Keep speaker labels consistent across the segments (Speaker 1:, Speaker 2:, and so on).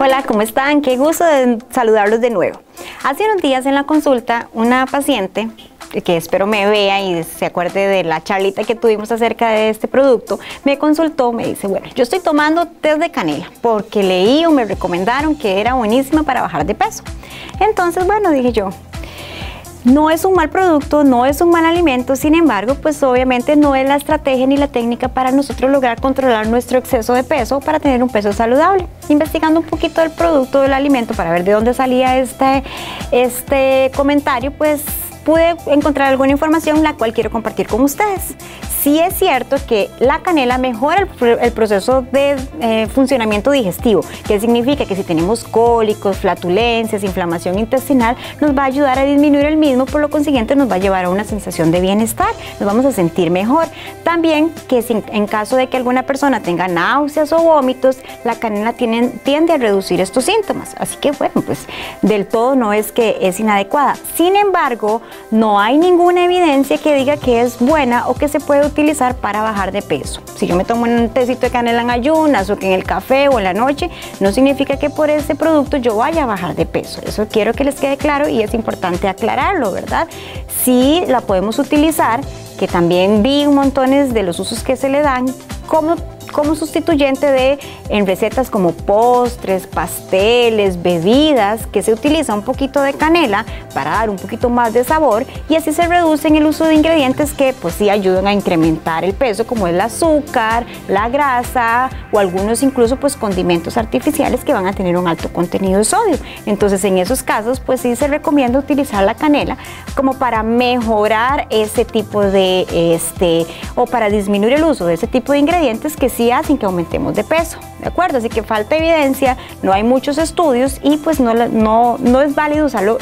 Speaker 1: Hola, ¿cómo están? Qué gusto de saludarlos de nuevo. Hace unos días en la consulta, una paciente, que espero me vea y se acuerde de la charlita que tuvimos acerca de este producto, me consultó, me dice, bueno, yo estoy tomando té de canela porque leí o me recomendaron que era buenísima para bajar de peso. Entonces, bueno, dije yo, no es un mal producto, no es un mal alimento, sin embargo, pues obviamente no es la estrategia ni la técnica para nosotros lograr controlar nuestro exceso de peso para tener un peso saludable. Investigando un poquito del producto, del alimento, para ver de dónde salía este comentario, pues pude encontrar alguna información la cual quiero compartir con ustedes. Sí es cierto que la canela mejora el proceso de funcionamiento digestivo, que significa que si tenemos cólicos, flatulencias, inflamación intestinal, nos va a ayudar a disminuir el mismo, por lo consiguiente nos va a llevar a una sensación de bienestar, nos vamos a sentir mejor. También que si, en caso de que alguna persona tenga náuseas o vómitos, la canela tiende a reducir estos síntomas, así que bueno, pues del todo no es que es inadecuada. Sin embargo, no hay ninguna evidencia que diga que es buena o que se puede utilizar para bajar de peso. Si yo me tomo un tecito de canela en ayunas o que en el café o en la noche, no significa que por ese producto yo vaya a bajar de peso. Eso quiero que les quede claro y es importante aclararlo, ¿verdad? Sí la podemos utilizar, que también vi montones de los usos que se le dan como sustituyente en recetas como postres, pasteles, bebidas, que se utiliza un poquito de canela para dar un poquito más de sabor y así se reduce el uso de ingredientes que pues sí ayudan a incrementar el peso, como el azúcar, la grasa o algunos incluso pues condimentos artificiales que van a tener un alto contenido de sodio. Entonces en esos casos pues sí se recomienda utilizar la canela como para mejorar ese tipo de o para disminuir el uso de ese tipo de ingredientes que sí hacen que aumentemos de peso, ¿de acuerdo? Así que falta evidencia, no hay muchos estudios y pues no es válido usarlo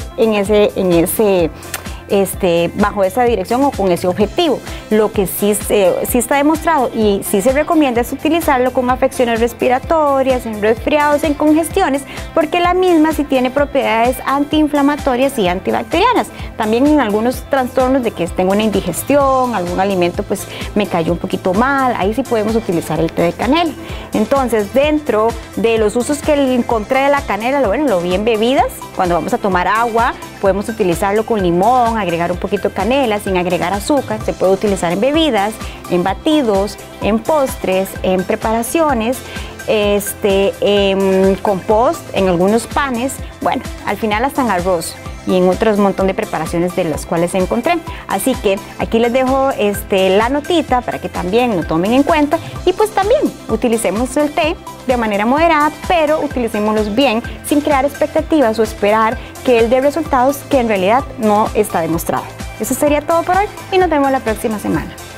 Speaker 1: bajo esa dirección o con ese objetivo. Lo que sí está demostrado y sí se recomienda es utilizarlo con afecciones respiratorias, en resfriados, en congestiones, porque la misma sí tiene propiedades antiinflamatorias y antibacterianas. También en algunos trastornos de que tengo una indigestión, algún alimento pues me cayó un poquito mal, ahí sí podemos utilizar el té de canela. Entonces, dentro de los usos que encontré de la canela, lo vi en bebidas, cuando vamos a tomar agua, podemos utilizarlo con limón, agregar un poquito de canela sin agregar azúcar, se puede utilizar en bebidas, en batidos, en postres, en preparaciones, en compost, en algunos panes, bueno, al final hasta en arroz y en otros montón de preparaciones de las cuales encontré. Así que aquí les dejo la notita para que también lo tomen en cuenta y pues también utilicemos el té de manera moderada, pero utilicémoslos bien sin crear expectativas o esperar que él dé resultados que en realidad no está demostrado. Eso sería todo por hoy y nos vemos la próxima semana.